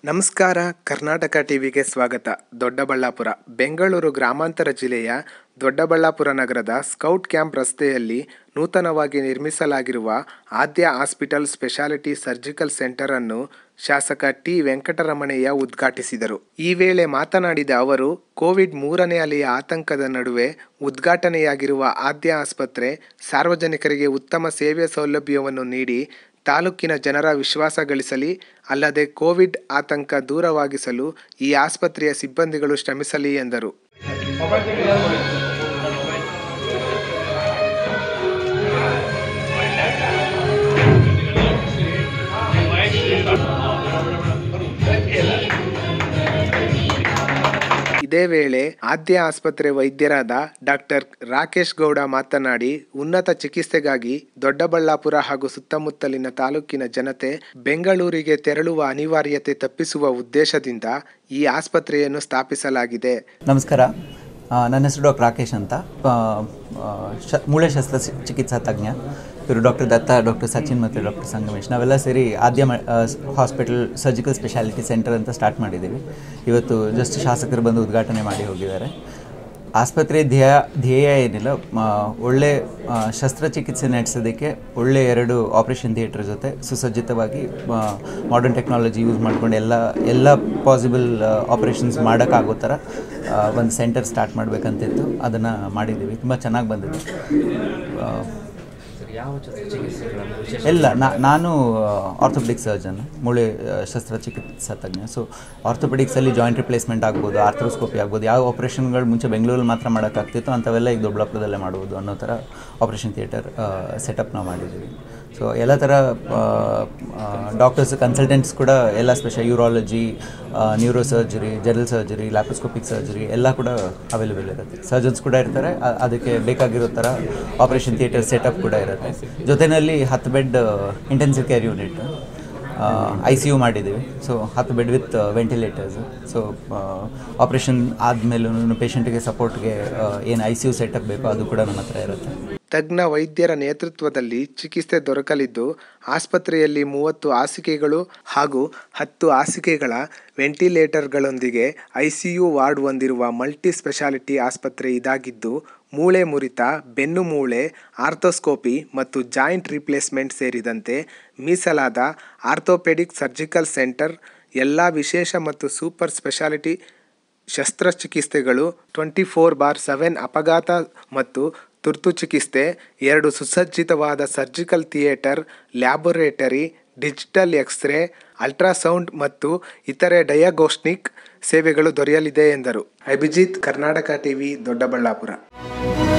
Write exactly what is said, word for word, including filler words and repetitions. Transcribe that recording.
ನಮಸ್ಕಾರ. ಕರ್ನಾಟಕ ಟಿವಿಗೆ ಸ್ವಾಗತ. ದೊಡ್ಡಬಳ್ಳಾಪುರ. ಬೆಂಗಳೂರು ಗ್ರಾಮಾಂತರ ಜಿಲ್ಲೆಯ ದೊಡ್ಡಬಳ್ಳಾಪುರ ನಗರದ ಸ್ಕೌಟ್ ಕ್ಯಾಂಪ್ ರಸ್ತೆಯಲ್ಲಿ ನೂತನವಾಗಿ ನಿರ್ಮಿಸಲಾಗಿರುವ Aadya hospital speciality surgical centre ಅನ್ನು ಶಾಸಕ ಟಿ ವೆಂಕಟರಮಣಯ್ಯ ಉದ್ಘಾಟಿಸಿದರು. ಈ ವೇಳೆ ಮಾತನಾಡಿದ ಅವರು, ಕೋವಿಡ್ ಮೂರನೇ ಅಲೆಯ ಆತಂಕದ ನಡುವೆ ಉದ್ಘಾಟನೆಯಾಗಿರುವ ಆದ್ಯ ಆಸ್ಪತ್ರೆ ಸಾರ್ವಜನಿಕರಿಗೆ ಉತ್ತಮ ಸೇವೆ ಸೌಲಭ್ಯವನ್ನು ನೀಡಿ ತಾಲೂಕಿನ ಜನರ ವಿಶ್ವಾಸ ಗಳಿಸಲಿ, ಅಲ್ಲದೆ ಕೋವಿಡ್ ಆತಂಕ ದೂರವಾಗಿಸಲು ಈ ಆಸ್ಪತ್ರೆಯ ಸಿಬ್ಬಂದಿಗಳು ಶ್ರಮಿಸಲಿ ಎಂದರು. ಇದೇ ವೇಳೆ ಆದ್ಯ ಆಸ್ಪತ್ರೆ ವೈದ್ಯರಾದ ಡಾಕ್ಟರ್ ರಾಕೇಶ್ ಗೌಡ ಮಾತನಾಡಿ, ಉನ್ನತ ಚಿಕಿತ್ಸೆಗಾಗಿ ದೊಡ್ಡಬಳ್ಳಾಪುರ ಹಾಗೂ ಸುತ್ತಮುತ್ತಲಿನ ತಾಲೂಕಿನ ಜನತೆ ಬೆಂಗಳೂರಿಗೆ ತೆರಳುವ ಅನಿವಾರ್ಯತೆ ತಪ್ಪಿಸುವ ಉದ್ದೇಶದಿಂದ ಈ ಆಸ್ಪತ್ರೆಯನ್ನು ಸ್ಥಾಪಿಸಲಾಗಿದೆ. ನಮಸ್ಕಾರ, ನನ್ನ ಹೆಸರು ಡಾಕ್ಟರ್ ರಾಕೇಶ್ ಅಂತ. ಶ ಮೂಳೆ ಶಸ್ತ್ರ ಚಿಕಿತ್ಸಾ ತಜ್ಞ. ಇವರು ಡಾಕ್ಟರ್ ದತ್ತ, ಡಾಕ್ಟರ್ ಸಚಿನ್ ಮತ್ತು ಡಾಕ್ಟರ್ ಸಂಗಮೇಶ್ ನಾವೆಲ್ಲ ಸೇರಿ Aadya hospital surgical speciality centre ಅಂತ ಸ್ಟಾರ್ಟ್ ಮಾಡಿದ್ದೀವಿ. ಇವತ್ತು ಜಸ್ಟ್ ಶಾಸಕರು ಬಂದು ಉದ್ಘಾಟನೆ ಮಾಡಿ ಹೋಗಿದ್ದಾರೆ. ಆಸ್ಪತ್ರೆ ಧ್ಯೇಯ ಧ್ಯೇಯ ಏನಿಲ್ಲ, ಒಳ್ಳೆ ಶಸ್ತ್ರಚಿಕಿತ್ಸೆ ನಡೆಸೋದಕ್ಕೆ ಒಳ್ಳೆ ಎರಡು ಆಪ್ರೇಷನ್ ಥಿಯೇಟರ್ ಜೊತೆ ಸುಸಜ್ಜಿತವಾಗಿ ಮಾಡರ್ನ್ ಟೆಕ್ನಾಲಜಿ ಯೂಸ್ ಮಾಡ್ಕೊಂಡು ಎಲ್ಲ ಎಲ್ಲ ಪಾಸಿಬಲ್ ಆಪ್ರೇಷನ್ಸ್ ಮಾಡೋಕ್ಕಾಗೋ ಥರ ಒಂದು ಸೆಂಟರ್ ಸ್ಟಾರ್ಟ್ ಮಾಡಬೇಕಂತಿತ್ತು. ಅದನ್ನು ಮಾಡಿದ್ದೀವಿ. ತುಂಬ ಚೆನ್ನಾಗಿ ಬಂದಿದೆ. ಎಲ್ಲ ನಾನು ಆರ್ಥೋಪೆಡಿಕ್ ಸರ್ಜನ್, ಮೂಳೆ ಶಸ್ತ್ರಚಿಕಿತ್ಸಾ ತಜ್ಞ. ಸೊ ಆರ್ಥೋಪೆಡಿಕ್ಸಲ್ಲಿ ಜಾಯಿಂಟ್ ರಿಪ್ಲೇಸ್ಮೆಂಟ್ ಆಗ್ಬೋದು, ಆರ್ಥ್ರೋಸ್ಕೋಪಿ ಆಗ್ಬೋದು. ಯಾವ ಆಪ್ರೇಷನ್ಗಳು ಮುಂಚೆ ಬೆಂಗಳೂರಲ್ಲಿ ಮಾತ್ರ ಮಾಡೋಕ್ಕಾಗ್ತಿತ್ತು ಅಂಥವೆಲ್ಲ ಈಗ ದೊಡ್ಡಬಳ್ಳಾಪುರದಲ್ಲೇ ಮಾಡ್ಬೋದು ಅನ್ನೋ ಥರ ಆಪ್ರೇಷನ್ ಥಿಯೇಟರ್ ಸೆಟಪ್ ನಾವು ಮಾಡಿದ್ದೀವಿ. ಸೊ ಎಲ್ಲ ಥರ ಡಾಕ್ಟರ್ಸ್, ಕನ್ಸಲ್ಟೆಂಟ್ಸ್ ಕೂಡ ಎಲ್ಲ special urology, neuro surgery, general surgery, laparoscopic surgery ಎಲ್ಲ ಕೂಡ ಅವೈಲೇಬಲ್ ಇರುತ್ತೆ. ಸರ್ಜನ್ಸ್ ಕೂಡ ಇರ್ತಾರೆ. ಅದಕ್ಕೆ ಬೇಕಾಗಿರೋ ಥರ ಆಪ್ರೇಷನ್ ಥಿಯೇಟರ್ ಸೆಟಪ್ ಕೂಡ ಇರುತ್ತೆ. ಜೊತೆಯಲ್ಲಿ ಹತ್ತು bed intensive care unit, I C U ಮಾಡಿದ್ದೀವಿ. ಸೊ ಹತ್ತು bed with ventilators. So operation ಆದಮೇಲೂ ಪೇಷಂಟಿಗೆ ಸಪೋರ್ಟ್ಗೆ ಏನು ಐ ಸಿ ಯು ಸೆಟಪ್ ಬೇಕೋ ಅದು ಕೂಡ ನಮ್ಮ ಹತ್ರ ಇರುತ್ತೆ. ತಜ್ಞ ವೈದ್ಯರ ನೇತೃತ್ವದಲ್ಲಿ ಚಿಕಿತ್ಸೆ ದೊರಕಲಿದ್ದು, ಆಸ್ಪತ್ರೆಯಲ್ಲಿ ಮೂವತ್ತು ಹಾಸಿಗೆಗಳು ಹಾಗೂ ಹತ್ತು ಹಾಸಿಗೆಗಳ ವೆಂಟಿಲೇಟರ್ಗಳೊಂದಿಗೆ ಐಸಿಯು ವಾರ್ಡ್ ಹೊಂದಿರುವ ಮಲ್ಟಿ ಸ್ಪೆಷಾಲಿಟಿ ಆಸ್ಪತ್ರೆ ಇದಾಗಿದ್ದು, ಮೂಳೆ ಮುರಿತ, ಬೆನ್ನು ಮೂಳೆ, ಆರ್ಥೋಸ್ಕೋಪಿ ಮತ್ತು ಜಾಯಿಂಟ್ ರಿಪ್ಲೇಸ್ಮೆಂಟ್ ಸೇರಿದಂತೆ ಮೀಸಲಾದ ಆರ್ಥೋಪೆಡಿಕ್ ಸರ್ಜಿಕಲ್ ಸೆಂಟರ್ ಎಲ್ಲ ವಿಶೇಷ ಮತ್ತು ಸೂಪರ್ ಸ್ಪೆಷಾಲಿಟಿ ಶಸ್ತ್ರಚಿಕಿತ್ಸೆಗಳು, ಟ್ವೆಂಟಿ ಫೋರ್ ಬಾರ್ ಸೆವೆನ್ ಅಪಘಾತ ಮತ್ತು ತುರ್ತು ಚಿಕಿತ್ಸೆ, ಎರಡು ಸುಸಜ್ಜಿತವಾದ surgical theatre, laboratory, digital x-ray, ultrasound ಮತ್ತು ಇತರೆ ಡಯಾಗ್ನೋಸ್ಟಿಕ್ ಸೇವೆಗಳು ದೊರೆಯಲಿದೆ ಎಂದರು. ಅಭಿಜಿತ್, ಕರ್ನಾಟಕ ಟಿವಿ, ದೊಡ್ಡಬಳ್ಳಾಪುರ.